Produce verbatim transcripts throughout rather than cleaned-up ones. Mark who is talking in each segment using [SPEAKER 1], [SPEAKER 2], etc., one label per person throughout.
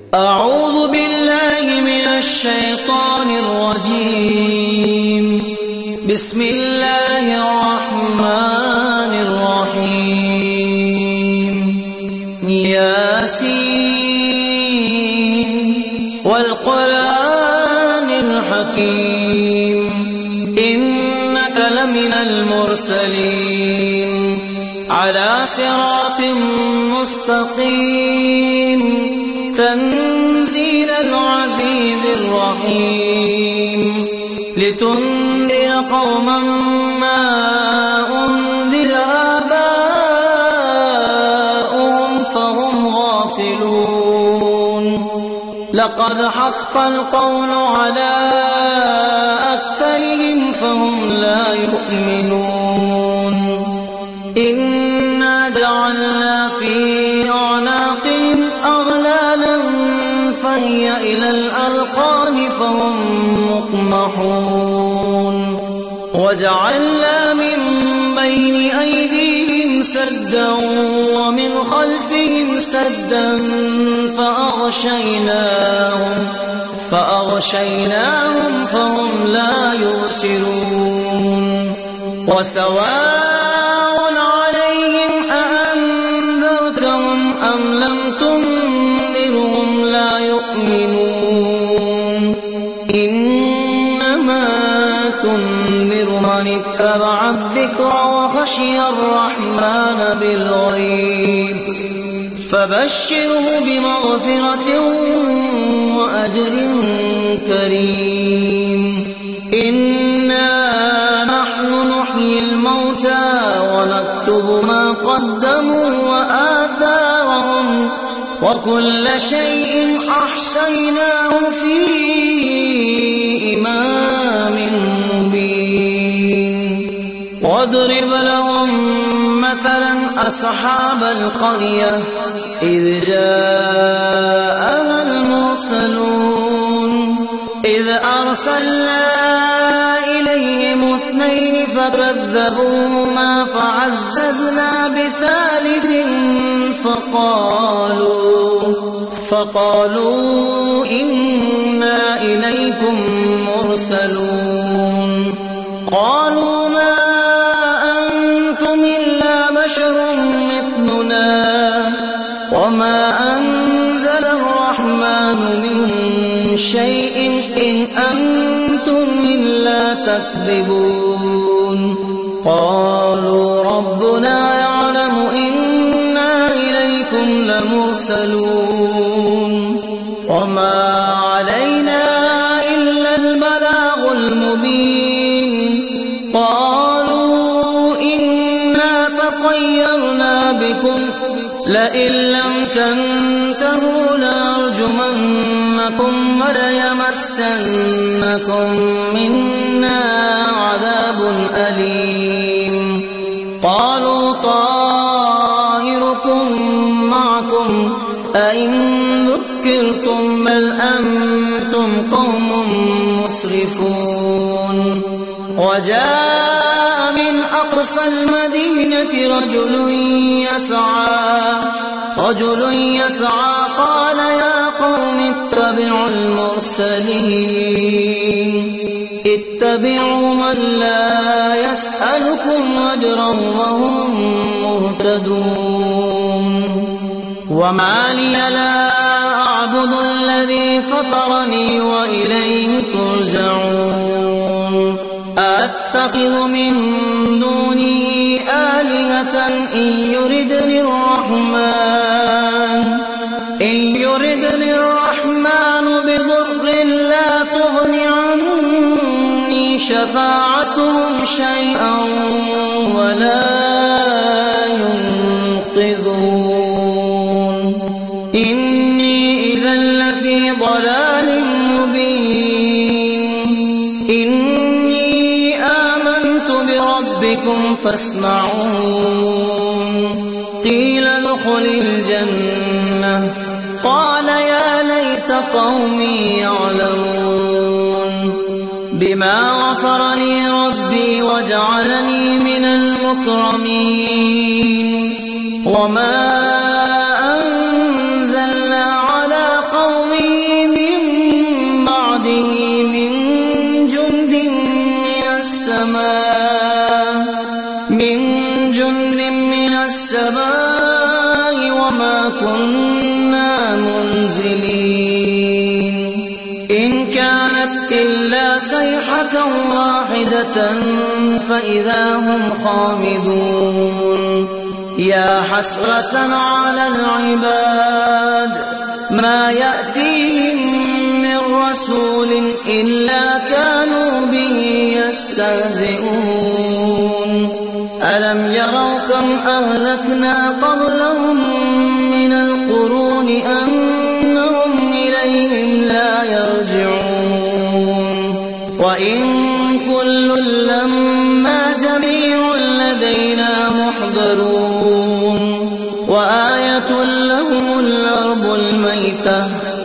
[SPEAKER 1] أعوذ بالله من الشيطان الرجيم. بسم الله الرحمن الرحيم. ياسين والقرآن الحكيم إنك لمن المرسلين على صراط مستقيم تنزيل العزيز الرحيم لتنذر قوما ما أنذر آباؤهم فهم غافلون. لقد حق القول على أكثرهم فهم لا يؤمنون. إنا جعلنا في أعناقهم أغلالا فهي إلى الأذقان فهم مقمحون. وجعلنا من بين أيديهم سدا ومن خلفهم سدا فأغشيناهم فأغشيناهم فهم لا يبصرون. وسواء عليهم أأنذرتهم أم لم تنذرهم لا يؤمنون. إنما تنذر من اتبع الذكر وخشي الرحمن بالغيب فبشره بمغفرة وأجر كريم. إنا نحن نحيي الموتى ونكتب ما قدموا وآثارهم وكل شيء أحصيناه في إمام مبين. واضرب لهم مثلا أصحاب القرية إذ جاءها المرسلون إذ أرسلنا إليهم اثنين فكذبوهما فعززنا بثالث فقالوا فقالوا إنا إليكم مرسلون. قالوا ما أنتم إلا بشر مثلنا وما أنزل الرحمن من شيء إن أنتم إلا تكذبون. قالوا ربنا يعلم إنا إليكم لمرسلون وما علينا إلا البلاغ المبين. قالوا إنا تطيرنا بكم لئن لم تنتهوا لنرجمنكم وليمسنكم منا عذاب أليم. قالوا طائركم معكم أئن ذكرتم بل أنتم قوم مسرفون. وجاء من أقصى المدينة رجل يسعى رجل يسعى قال يا قوم اتبعوا المرسلين اتبعوا من لا يسألكم أجرا وهم مهتدون. وما لي لا أعبد الذي فطرني وإليه ترجعون. أتخذ من دونه آلهة إن يردني الرحمن إن يردني الرحمن بضر لا تغن عني شفاعتهم شيئا ولا ينقذون. إني إذا لفي ضلال مبين. إني آمنت بربكم فاسمعون. قيل ادخل الجنة قال يا ليت قومي يعلمون. بما غفر لي ربي وجعلني من المكرمين. وما أنزلنا على قوم صيحة واحدة فإذا هم خامدون يا حسرة على العباد ما يأتيهم من رسول إلا كانوا به يستهزئون ألم يروا كم أهلكنا قبلهم من القرون أنهم إليهم لا يرجعون وإن كل لما جميع لدينا محضرون وآية لهم الأرض الميتة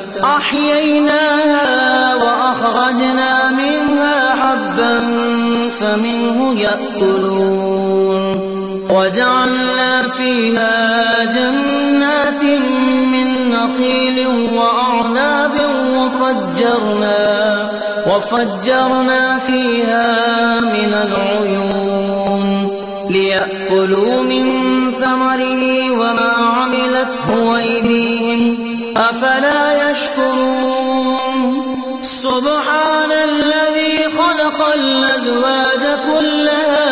[SPEAKER 1] أحييناها وأخرجنا منها حبا فمنه يأكلون وجعلنا فيها جنات من نخيل وأعناب وفجرنا, وفجرنا فيها من العيون ليأكلوا من ثمره وما عملته أيديهم أفلا يشكرون سبحان الذي خلق الأزواج كلها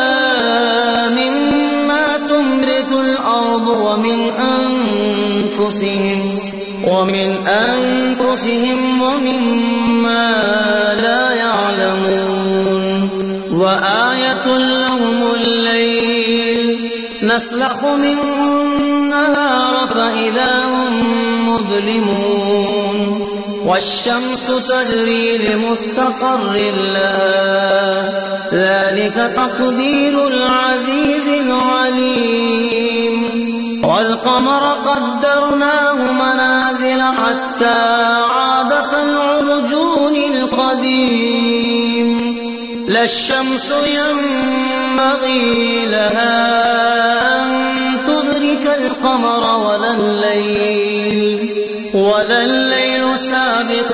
[SPEAKER 1] مما تنبت الأرض ومن أنفسهم ومن أنفسهم ومما لا يعلمون وآية لهم الليل نسلخ منه النهار فإذا هم مظلمون والشمس تجري لمستقر لها ذلك تقدير العزيز العليم والقمر قدرناه منازل حتى عاد كالعرجون القديم لا الشمس ينبغي لها أن تدرك القمر ولا الليل ولا الليل سابق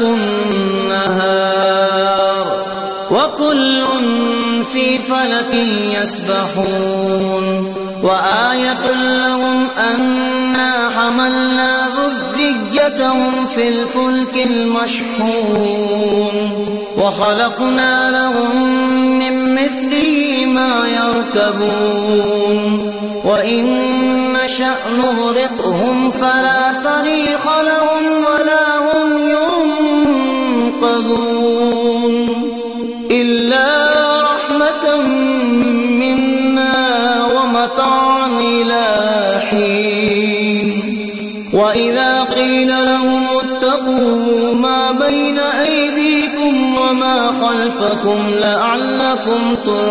[SPEAKER 1] النهار وكل في فلك يسبحون وآية لهم أنا حملنا ذريتهم في الفلك المشحون وخلقنا لهم من مثله ما يركبون وإن نشأ نغرقهم فلا صريخ لهم ولا هم ينقذون إلا رحمة منا ومتاعا إلى حين وإذا قيل لهم اتقوا ما بين أيديكم وما خلفكم لعلكم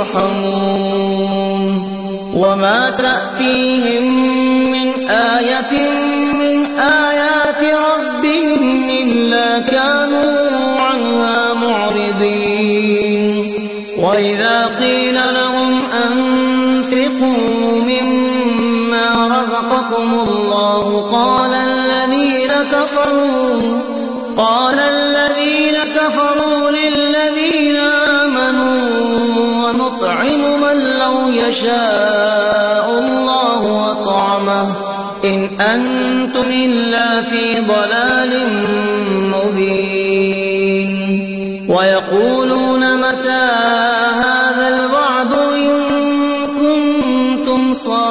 [SPEAKER 1] ترحمون وما تأتيهم من آية من آيات ربهم إلا كانوا عنها معرضين وإذا قيل لهم أنفقوا مما رزقكم الله قال الذين كفروا قال الذين كفروا للذين آمنوا ونطعم من لو يشاء الله وطعمه إن أنتم إلا في ضلال مبين ويقولون متى هذا الوعد إن كنتم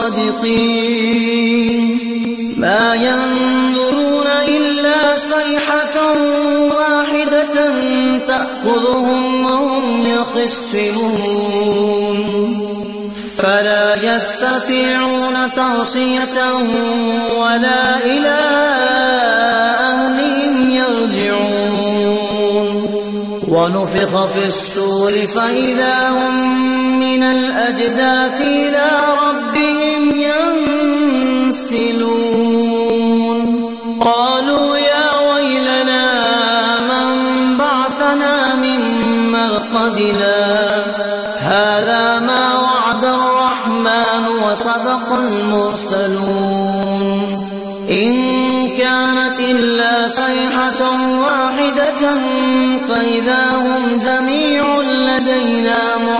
[SPEAKER 1] صادقين ما ينظرون إلا صيحة واحدة تأخذهم وهم يخصفون فلا يستطيعون توصية ولا إلى أهلهم يرجعون ونفخ في الصور فإذا هم من الأجداث إلى ربهم ينسلون قالوا يا ويلنا من بعثنا من مرقدنا هذا ما وعد الرحمن وصدق المرسلون إن كانت إلا صيحة واحدة فإذا هم جميع لدينا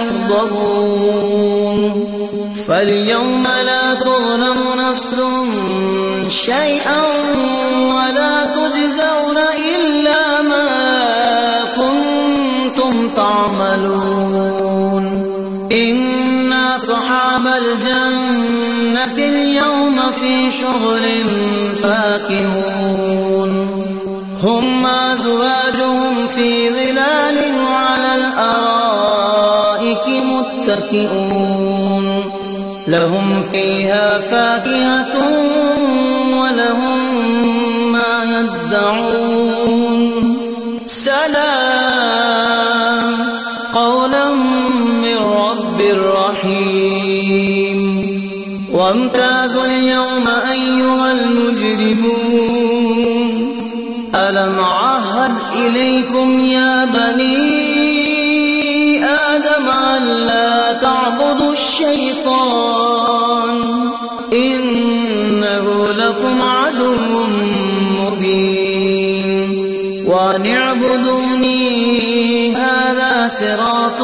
[SPEAKER 1] محضرون فاليوم لا تظلم نفس شيئا ولا تجزون إلا ما كنتم تعملون الجنة اليوم في شغل فاكهون هم وأزواجهم في ظلال على الأرائك متكئون لهم فيها فاكهة ولهم ما يدعون سلام قولا من رب رحيم وامتازوا اليوم أيها المجرمون ألم أعهد إليكم يا بني آدم ألا تعبدوا الشيطان إنه لكم عدو مبين وأن اعبدوني هذا صراط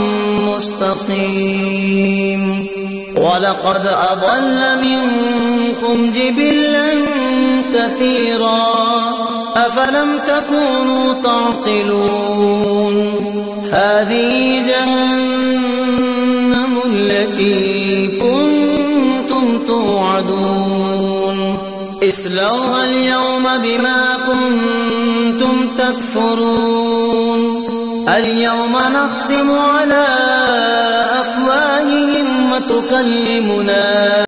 [SPEAKER 1] مستقيم ولقد أضل منكم جبلا كثيرا أفلم تكونوا تعقلون هذه جهنم التي كنتم توعدون اصلوها اليوم بما كنتم تكفرون اليوم نختم على أفواههم وتكلمنا